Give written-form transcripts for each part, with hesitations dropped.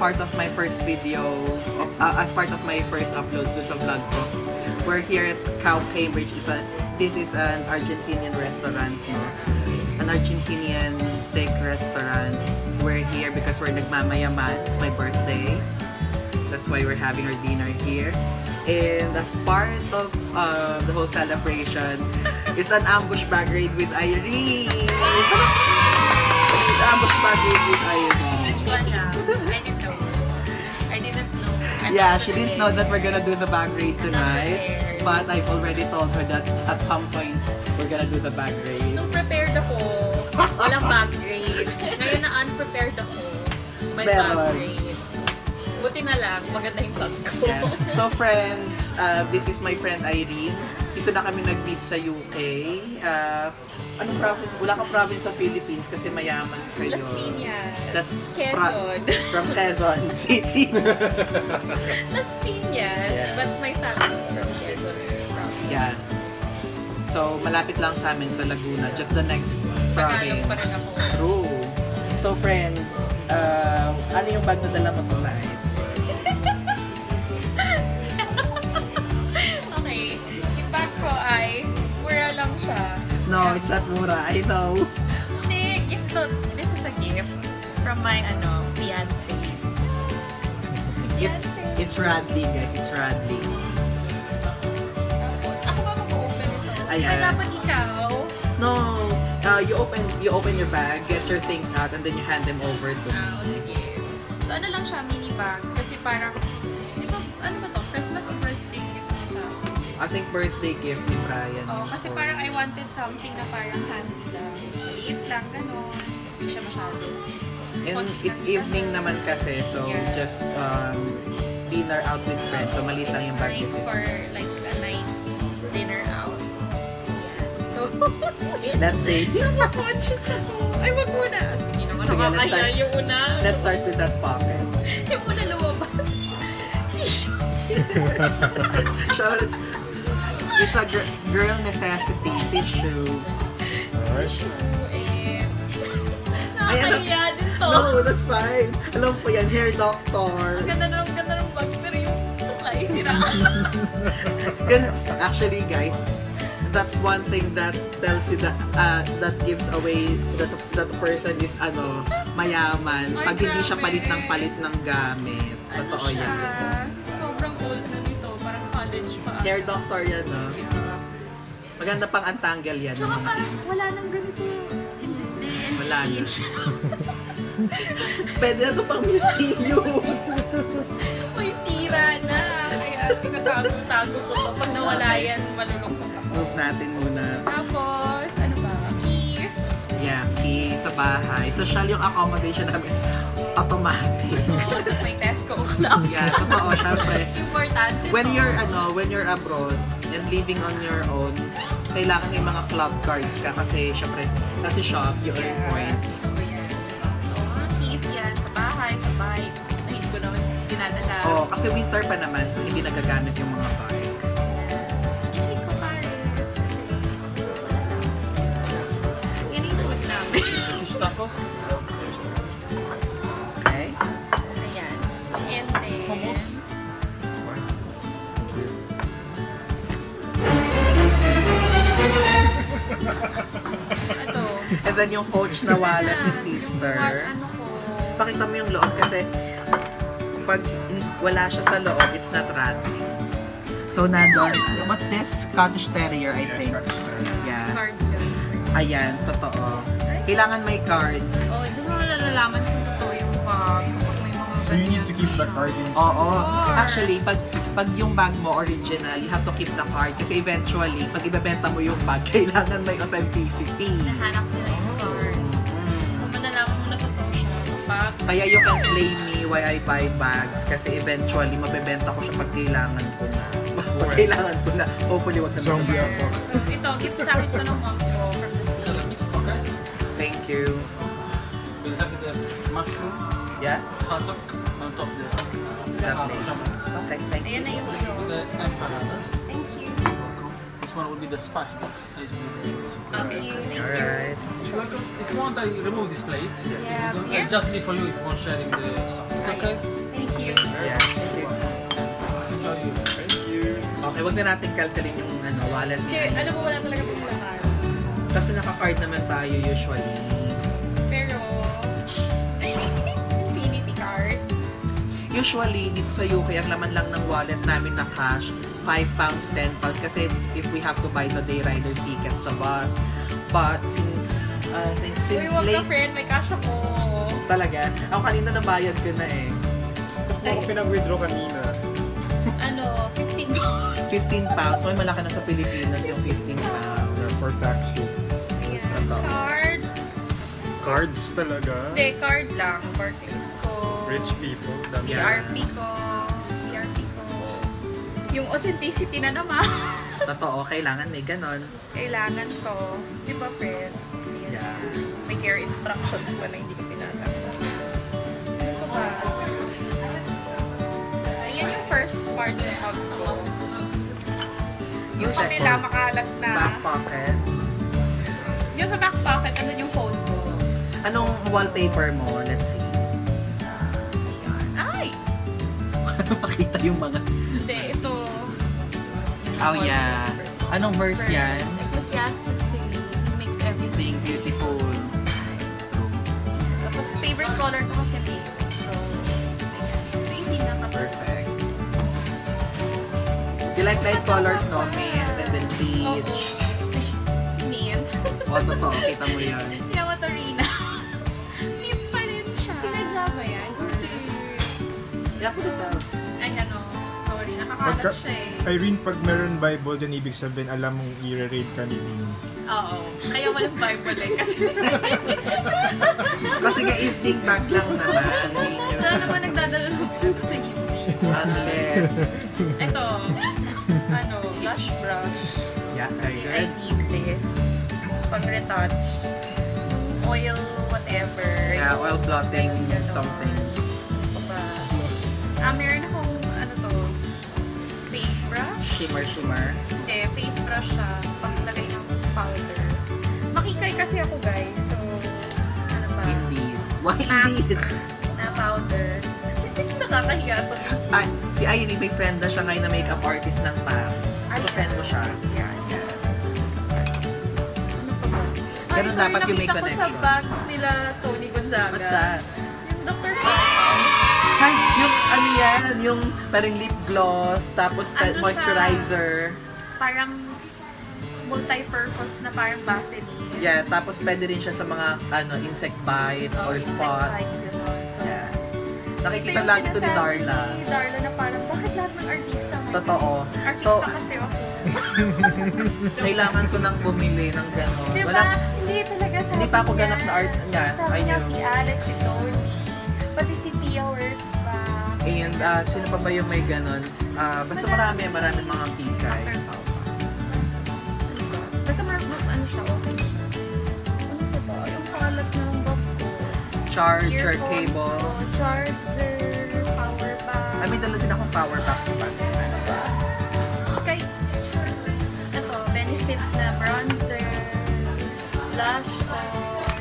part of my first video, as part of my first uploads sa vlog ko. We're here at Cow Cambridge. This is an Argentinian restaurant, no? An Argentinian steak restaurant. We're here because we're nagmamayaman. It's my birthday. That's why we're having our dinner here. And as part of the whole celebration, it's an ambush bag raid with Irene! Ambush bag raid with Irene. I didn't know. Yeah, she didn't know that we're gonna do the bag raid tonight. But I've already told her that at some point, we're gonna do the bag raid. Nung prepared ako, walang bag raid. Ngayon na unprepared ako, may bag raid. Buti na lang, maganda yung bag ko. Yeah. So friends, this is my friend Irene. Dito na kami nag-meet sa UK. Anong province? Wala ka province sa Philippines kasi mayaman kayo. Las Piñas. Quezon. From Quezon City. Las Piñas. Yeah. But my family is from Quezon province. Yeah. So, malapit lang sa amin sa Laguna. Just the next province. Pa rin ako. True. So friend, ano yung bag na dala mo tonight? Okay. Yung bag ko ay mura lang siya. No, it's not mura. I know. Hindi, gift to. This is a gift from my fiancé. It's Radley, guys. It's Radley. Ako ba mag-open ito? Ayan. Ay, dapat ikaw? No, you open your bag, get your things out, and then you hand them over to me. Sige. So ano lang siya, mini bag. Kasi parang, di ba, ano ba to? Christmas or birthday gift niya sa akin? I think birthday gift ni Brian. Kasi parang I wanted something na parang handy lang. Maliit lang, gano'n. Hindi siya masyado. And it's evening naman kasi, so just dinner out with friends. So maliit lang yung bag. It's nice for like a nice dinner out. So, let's see. Nakakonscious ako. Ay, wag muna. Sige naman, nakakaya yung una. Let's start with that pocket. Yung una lumabas. Tissue. It's a girl necessity. Tissue. Tissue. Nakakaya din to. No, that's fine. Alam po yan, hair doctor. Ang ganda ng bag, pero yung supply sira. Actually, guys, that's one thing that tells you that that gives away that the person is mayaman pag hindi siya palit ng gamit. Totoo yan. Sobrang old na nito, parang college pa. Hair doctor yan, no? Yeah. Maganda pang untangle yan. Tsaka parang wala nang ganito in this day and wala age. Pwede na ito pang museum. May sira na. Kaya tinatago-tago ko to. Pag nawala yan, malulungkot ako. Move natin muna. Tapos, ano ba? Keys. Yeah, keys sa bahay. Social yung accommodation namin. Automatic. Tapos may Tesco club. Yeah, totoo, syempre. Importante when you're abroad and living on your own, kailangan yung mga club cards ka kasi syempre, kasi shop, you earn points. So, yan. So, keys yan sa bahay, ay, hindi ko naman dinadala. Kasi winter pa naman, so hindi nagagamit yung mga bike. Chico Paris. Yan yung food namin. Fish tacos? Okay? Ayan. And then, Hummus? ito. And then yung coach na wallet ni sister. Ano ko? Pakita mo yung loob kasi pag wala siya sa loob, it's not rattling. So, nandun. What's this? Scottish Terrier, I think. Yeah. Card yun. Ayan, totoo. Kailangan may card. Doon mo nalalaman kung totoo yung bag. Kapag may mga So you need to keep the card in. Oo. Actually, pag yung bag mo original, you have to keep the card. Kasi eventually, pag ibebenta mo yung bag, kailangan may authenticity. Nahanap nila yung card. So, malalaman mo na totoo siya. Bag. Kaya you can blame me why I buy bags. Kasi eventually, mabebenta ko siya pag kailangan ko na. Pag kailangan ko na. Hopefully, wag na Zombie ako. So, ito, gift sa akin ito ng mom ko from the States. Thank you. We'll have the mushroom, Yeah? hot dog on top there. Lovely. Okay, thank you. Ayan na yung ano. The empanadas. Thank you. This one will be the spice beef. Thank you. Alright. If you want, I remove this plate. Yeah. I just leave for you if you want sharing the stuff. Okay. Thank you. Yeah, thank you. Enjoy you. Thank you. Okay, wag na natin kalkalin yung wallet Kasi niya. alam mo, wala talaga pong laman. Kasi naka-card naman tayo usually. Pero, Infinity card. Usually, dito sa UK, ang laman lang ng wallet namin na cash, 5 pounds, 10 pounds. Kasi if we have to buy the day rider ticket sa bus. But since, I think, Uy, since wag na late friend, may cash ako. talaga, ako kanina nabayad ko na eh. Ako pinag-withdraw kanina. Ano, 15 dollars. 15 pounds. May malaki na sa Pilipinas yung 15 pounds. For taxi. Ayan, cards. Cards talaga. Hindi, card lang. Barclays ko. Rich people. Dami. BRP ko. BRP ko. Yung authenticity na naman. Totoo, kailangan may ganon. Kailangan to. Di ba, friend? Ayan. Yeah. May care instructions pa na hindi ko tinatanggap. Ano ba? Ayan yung first part ng hub ko. Yung sa second, nila makalat na. back pocket. Yung sa back pocket, ano yung phone ko? Anong wallpaper mo? Let's see. Ay! Makita yung mga... Hindi, ito. Oh yeah. Anong verse yan? Ecclesiastes 3. Makes everything Being beautiful. Tapos favorite color ko kasi pink. So, ito easy na kasi. Perfect. You like light colors, no? Mint and then peach. Mint. O, totoo. Kita mo yan. Yawa Torina. Mint pa rin siya. Sinadya ba yan? Hindi. Yeah, ko dito. Ay, ano. Sorry, nakakalat siya eh. Irene, pag meron Bible dyan, ibig sabihin, alam mong i-read ka ni Ming. Oo. Kaya walang Bible eh. Kasi Kasi nga evening bag lang naman. wala naman nagdadala ng sa evening. Unless. Ito. Ano, blush brush. Yeah, very Kasi I good. need this. Pag retouch. Oil, whatever. Yeah, oil blotting Ganon. something. Ano ba? Meron akong, ano to, face brush. Shimmer. Hindi, face brush siya. Panglagay ng powder. Makikay kasi ako, guys. So, ano ba? Indeed. Why Mac. indeed? Na powder. Nakakahiya to. Ay, si Irene, may friend na siya ngayon na makeup artist ng MAC. Ano friend mo siya? Yan. Ano pa ba? Ganun dapat yung may nakita ko sa connections. bags nila Tony Gonzaga. What's that? Yung Dr. Pau. Ay, yung ano yan, yung parang lip gloss, tapos Ano siya? moisturizer. Parang multi-purpose na parang Vaseline. Yeah, tapos pwede rin siya sa mga insect bites or insect spots. bites, yun. So, Yeah. ito Nakikita yung lagi ito ni sinasabi Darla. Ni Darla na parang, bakit lahat ng artista may Totoo. Artista So, kasi ako. kailangan ko nang bumili ng gano'n. Diba? Wala, Hindi talaga sabi Hindi pa ako niya. ganap na art niya. Sabi niya Ayun. si Alex, si Tony, pati si Pia Words pa. and sino pa ba yung may gano'n? Basta marami mga pikay. Dr. Pau pa. Ano ba? Basta ano siya, okay siya. Ano pa ba? Yung kalat ng bag ko. Charger Earphones cable. ko, charger, power bank. May dala din akong power bank sa bag. Ano ba? Okay. Ito, benefit na bronzer, blush on,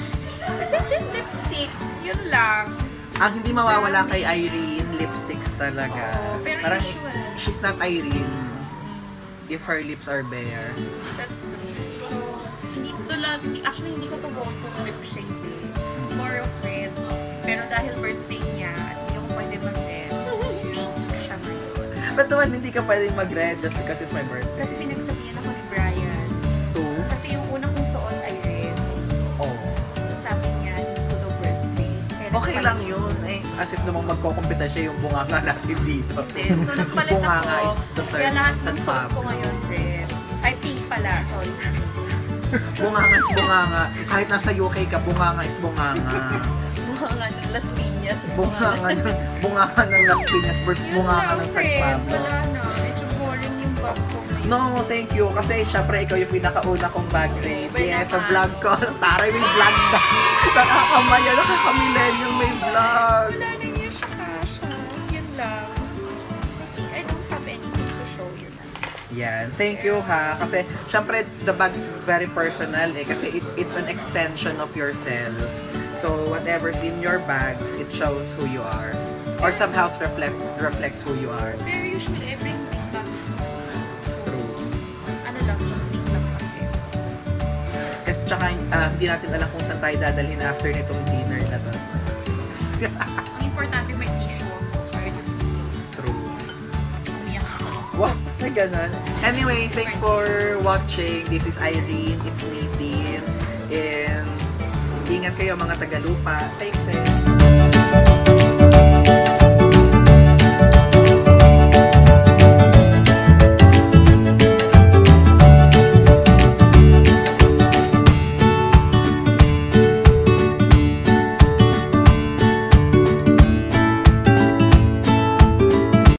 lipsticks, yun lang. Ang hindi mawawala kay Irene, lipsticks talaga. Oo, pero Parang usual. she's not Irene if her lips are bare. That's true. So, actually hindi ko to go to lip shade eh. More of reds. Pero dahil birthday niya, at hindi ko pwede mag-red, pink siya ngayon. But naman, hindi ka pwedeng mag-red just because it's my birthday. Kasi pinagsabihan ako ni Brian. Two? Kasi yung una kong suot ay red. Oh. Sabi niya, hindi ko birthday. Kaya Okay lang yun. Eh, as if namang magkukumpita siya yung bunganga natin dito. Then, so nagpalit Bunganga ako. is the term Kaya lahat sa ng suot ko Pablo. ngayon red. Ay, pink pala. Sorry. Bunganga is bunganga. Kahit nasa UK ka, bunganga is bunganga. Bunganga ng Las Piñas. Bunganga ng Las Piñas versus Yun bunganga lang, ng San friend. Pablo. Wala na. Medyo boring yung bag ko. No, thank you. Kasi syempre ikaw yung pinakauna kong bag rate. Bay Yes, sa naman. vlog ko. Taray, may vlog na. Nakakamaya, nakaka-millennial may vlog. Wala na yun siya kasha. Yun lang. I don't have anything to show you na. Yan, thank you ha. Kasi syempre the bag's very personal eh. Kasi it's an extension of yourself. So whatever's in your bags, it shows who you are. Or somehow reflects who you are. Pero usually, every big bags mo. So, True. ano lang, big lang kasi. So, Kasi tsaka hindi natin alam kung saan tayo dadalhin after nitong dinner na to. ang importante may tissue ako. Or just True. umiyak ako. Wow, may ganun. Anyway, thanks for watching. This is Irene. It's me, Dean. And ingat kayo mga Tagalupa. Thanks, eh.